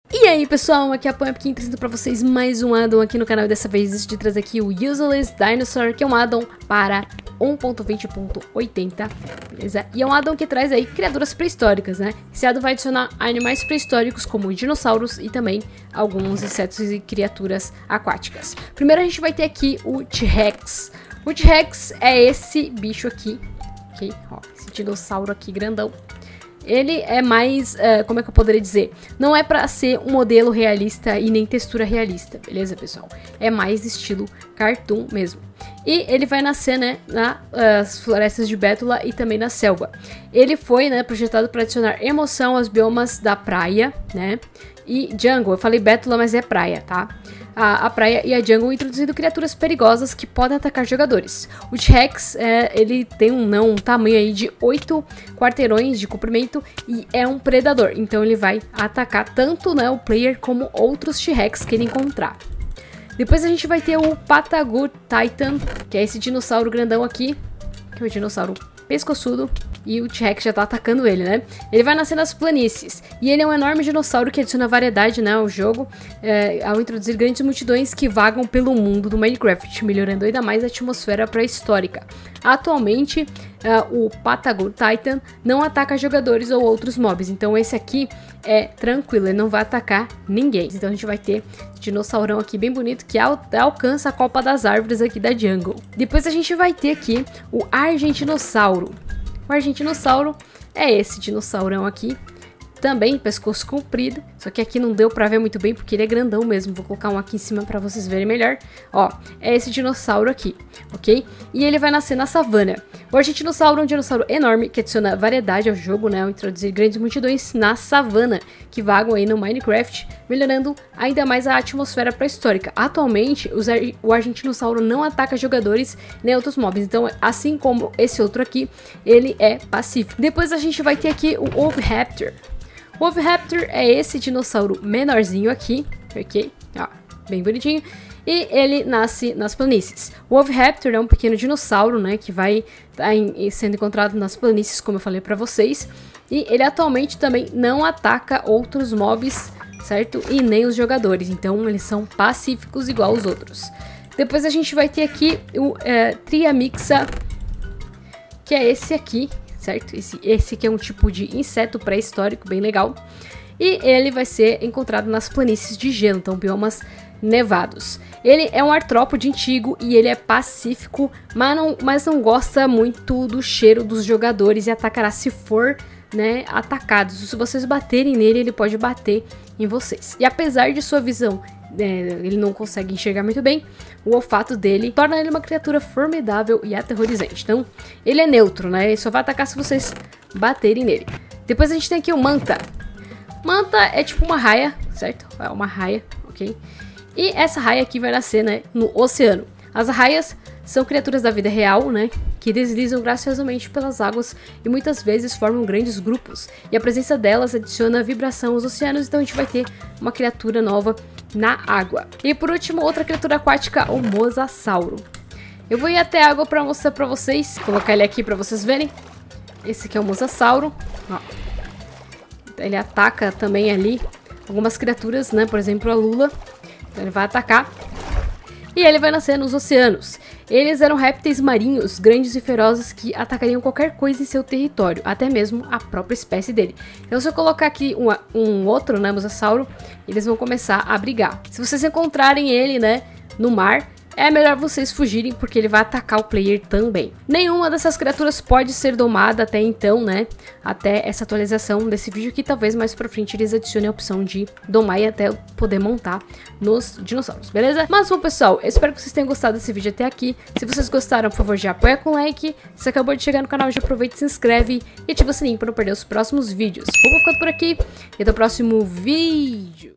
E aí pessoal, aqui é a Pumpkin trazendo pra vocês mais um addon aqui no canal. E dessa vez decidi trazer aqui o Useless Dinosaur, que é um addon para 1.20.80, beleza? E é um addon que traz aí criaturas pré-históricas, né? Esse addon vai adicionar animais pré-históricos como dinossauros e também alguns insetos e criaturas aquáticas. Primeiro a gente vai ter aqui o T-Rex. O T-Rex é esse bicho aqui, ok? Ó, esse dinossauro aqui grandão. Ele é mais, como é que eu poderia dizer? Não é pra ser um modelo realista e nem textura realista, beleza, pessoal? É mais estilo cartoon mesmo. E ele vai nascer, né, nas florestas de Bétula e também na selva. Ele foi, né, projetado para adicionar emoção aos biomas da praia, né, e jungle. Eu falei Bétula, mas é praia, tá? A praia e a jungle, introduzindo criaturas perigosas que podem atacar jogadores. O T-Rex, ele tem um tamanho aí de 8 quarteirões de comprimento e é um predador. Então ele vai atacar tanto, né, o player como outros T-Rex que ele encontrar. Depois a gente vai ter o Patagoot Titan, que é esse dinossauro grandão aqui, que é o dinossauro pescoçudo. E o T-Rex já tá atacando ele, né? Ele vai nascer nas planícies. E ele é um enorme dinossauro que adiciona variedade, né, ao jogo, ao introduzir grandes multidões que vagam pelo mundo do Minecraft, melhorando ainda mais a atmosfera pré-histórica. Atualmente, o Patagoot Titan não ataca jogadores ou outros mobs. Então esse aqui é tranquilo, ele não vai atacar ninguém. Então a gente vai ter dinossaurão aqui bem bonito que alcança a copa das árvores aqui da jungle. Depois a gente vai ter aqui o Argentinossauro. O Argentinossauro é esse dinossaurão aqui, também pescoço comprido, só que aqui não deu pra ver muito bem porque ele é grandão mesmo. Vou colocar um aqui em cima pra vocês verem melhor. Ó, é esse dinossauro aqui, ok? E ele vai nascer na savana. O Argentinossauro é um dinossauro enorme que adiciona variedade ao jogo, né? Ao introduzir grandes multidões na savana que vagam aí no Minecraft, melhorando ainda mais a atmosfera pré-histórica. Atualmente, o Argentinossauro não ataca jogadores nem outros mobs, então assim como esse outro aqui, ele é pacífico. Depois a gente vai ter aqui o Oviraptor. O Oviraptor é esse dinossauro menorzinho aqui, ok? Ó, bem bonitinho. E ele nasce nas planícies. O Oviraptor é um pequeno dinossauro, né, que vai sendo encontrado nas planícies, como eu falei pra vocês. E ele atualmente também não ataca outros mobs, certo? E nem os jogadores, então eles são pacíficos igual os outros. Depois a gente vai ter aqui o Triamixa, que é esse aqui, certo? Esse aqui é um tipo de inseto pré-histórico bem legal. E ele vai ser encontrado nas planícies de gelo, então biomas nevados. Ele é um artrópode antigo e ele é pacífico, mas não gosta muito do cheiro dos jogadores e atacará se for, né, atacado. Se vocês baterem nele, ele pode bater em vocês. E apesar de sua visão, ele não consegue enxergar muito bem, o olfato dele torna ele uma criatura formidável e aterrorizante. Então, ele é neutro, né? Ele só vai atacar se vocês baterem nele. Depois a gente tem aqui o Manta. Manta é tipo uma raia, certo? É uma raia, ok? E essa raia aqui vai nascer, né, no oceano. As raias são criaturas da vida real, né, que deslizam graciosamente pelas águas e muitas vezes formam grandes grupos. E a presença delas adiciona vibração aos oceanos, então a gente vai ter uma criatura nova na água. E por último, outra criatura aquática, o Mosasauro. Eu vou ir até a água para mostrar para vocês, colocar ele aqui para vocês verem. Esse aqui é o Mosasauro. Ó. Ele ataca também ali algumas criaturas, né, por exemplo a Lula. Então ele vai atacar. E ele vai nascer nos oceanos. Eles eram répteis marinhos, grandes e ferozes, que atacariam qualquer coisa em seu território, até mesmo a própria espécie dele. Então se eu colocar aqui um outro, né, Mosasauro, eles vão começar a brigar. Se vocês encontrarem ele, né, no mar, é melhor vocês fugirem, porque ele vai atacar o player também. Nenhuma dessas criaturas pode ser domada até então, né? Até essa atualização desse vídeo, que talvez mais pra frente eles adicionem a opção de domar e até poder montar nos dinossauros, beleza? Mas bom, pessoal, eu espero que vocês tenham gostado desse vídeo até aqui. Se vocês gostaram, por favor, já apoia com like. Se você acabou de chegar no canal, já aproveita e se inscreve e ativa o sininho para não perder os próximos vídeos. Vou ficando por aqui e até o próximo vídeo.